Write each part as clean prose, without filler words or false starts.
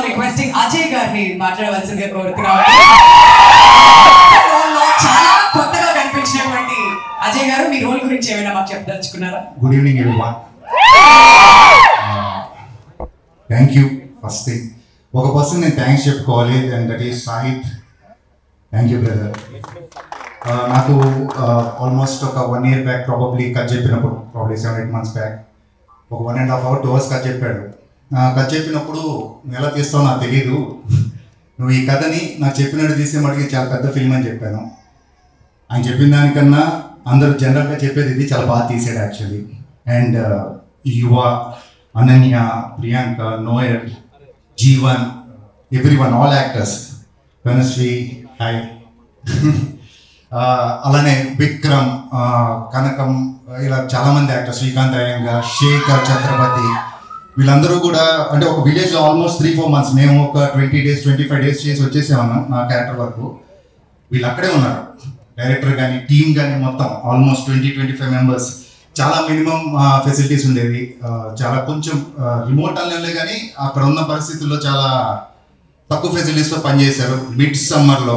Requesting Ajay గారిని మాట్లాడవలసిందిగా కోరుతున్నాం. చాలా కొత్తగా కనిపించినటువంటి అజయ్ గారు మీ రోల్ గురించి ఏమైనా మాకు చెప్పదలుచుకున్నారా? Good evening everyone. Thank you. First thing ఒక పర్సన్ నేను థ్యాంక్స్ చెప్పుకోవాలి, and that is Sahith. Thank you brother. నాకు ఆల్మోస్ట్ ఒక 1 year బ్యాక్ ప్రాబబ్లీ కట్ చెప్పినప్పుడు, ప్రాబ్లీ 7-8 months బ్యాక్ ఒక 1.5 hour 2 hours కట్ చెప్పాడు. కట్ చెప్పినప్పుడు నువ్వు ఎలా తీస్తావు నాకు తెలీదు, నువ్వు ఈ కథని నాకు చెప్పినట్టు తీసే మటుకి చాలా పెద్ద ఫిల్మ్ అని చెప్పాను. ఆయన చెప్పిన దానికన్నా అందరూ జనరల్గా చెప్పేది ఇది చాలా బాగా తీసాడు actually. And Yuva, Ananya, Priyanka, Noel, Jeevan, everyone, all actors, వెనశ్రీ, హాయ్, అలానే విక్రమ్, కనకం, ఇలా చాలామంది యాక్టర్స్, శ్రీకాంత్ అయ్యంగార్, శేఖర్, ఛత్రపతి, వీళ్ళందరూ కూడా అంటే ఒక విలేజ్లో ఆల్మోస్ట్ 3-4 months, మేము ఒక 20 days 25 days చేసి వచ్చేసామన్నాం నా క్యారెక్టర్ వరకు. వీళ్ళు అక్కడే ఉన్నారు, డైరెక్టర్ కానీ టీమ్ కానీ మొత్తం ఆల్మోస్ట్ 20-25 members. చాలా మినిమం ఫెసిలిటీస్ ఉండేవి, చాలా కొంచెం రిమోట్ అన్లే కానీ అక్కడ ఉన్న పరిస్థితుల్లో చాలా తక్కువ ఫెసిలిటీస్తో పనిచేశారు. మిడ్ సమ్మర్లో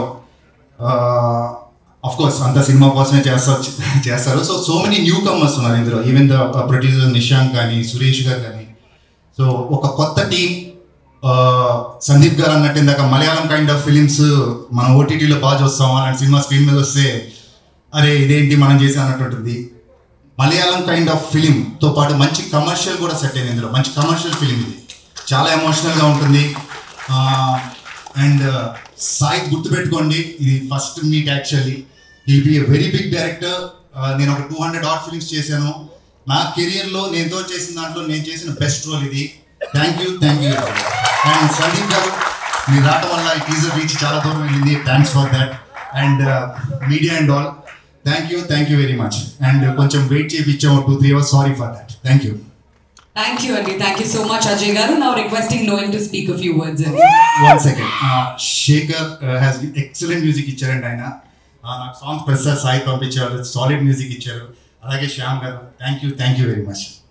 ఆఫ్ కోర్స్ అంత సినిమా కోసమే చేస్తారు. సో మెనీ న్యూ కమర్స్ ఉన్నారు ఇందులో, ఈవెన్ ద ప్రొడ్యూసర్ నిశాంక్ కానీ, సురేష్ గారు కానీ. సో ఒక కొత్త టీం, సందీప్ గారు అన్నట్టు ఇందాక మలయాళం కైండ్ ఆఫ్ ఫిలిమ్స్ మనం ఓటీటీలో బాగా చూస్తాం, అలాంటి సినిమా స్క్రీన్ మీద వస్తే అరే ఇదేంటి మనం చేసి అన్నట్టుంటుంది. మలయాళం కైండ్ ఆఫ్ ఫిలింతో పాటు మంచి కమర్షియల్ కూడా సెట్ అయింది ఇందులో. మంచి కమర్షియల్ ఫిలిం ఇది, చాలా ఎమోషనల్గా ఉంటుంది. అండ్ సాయి గుర్తుపెట్టుకోండి, ఇది first meet actually. He be a very big director. నేను ఒక 200 odd films చేశాను నా కెరియర్లో. నేనుతో చేసిన దాంట్లో నేను చేసిన బెస్ట్ రోల్ ఇది. Thank you. And Sandeep garu మీరు రావడం వల్ల ఈ టీజర్ రీచ్ చాలా దూరం వెళ్ళింది. Thanks for that. And media and all thank you very much. And కొంచెం వెయిట్ చేయించాము 2-3 hours, sorry for that. Thank you అండి. Thank you so much Ajay garu. Now requesting Noel to speak a few words. 1 second. Shekhar has excellent music ఇచ్చారండి ఆయన. నాకు songs Prasad Sai పంపించారు, solid music ఇచ్చారు. అలాగే శ్యామ్ గారు, థ్యాంక్ యూ వెరీ మచ్.